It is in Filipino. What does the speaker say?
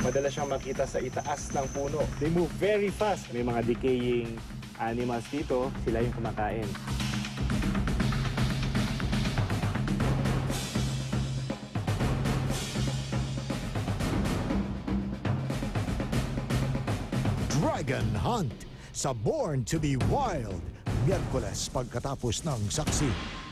Madalas siyang makita sa itaas ng puno. They move very fast. May mga decaying animals dito, sila yung kumakain. Dragon Hunt sa Born to be Wild. Miyerkules pagkatapos ng saksi.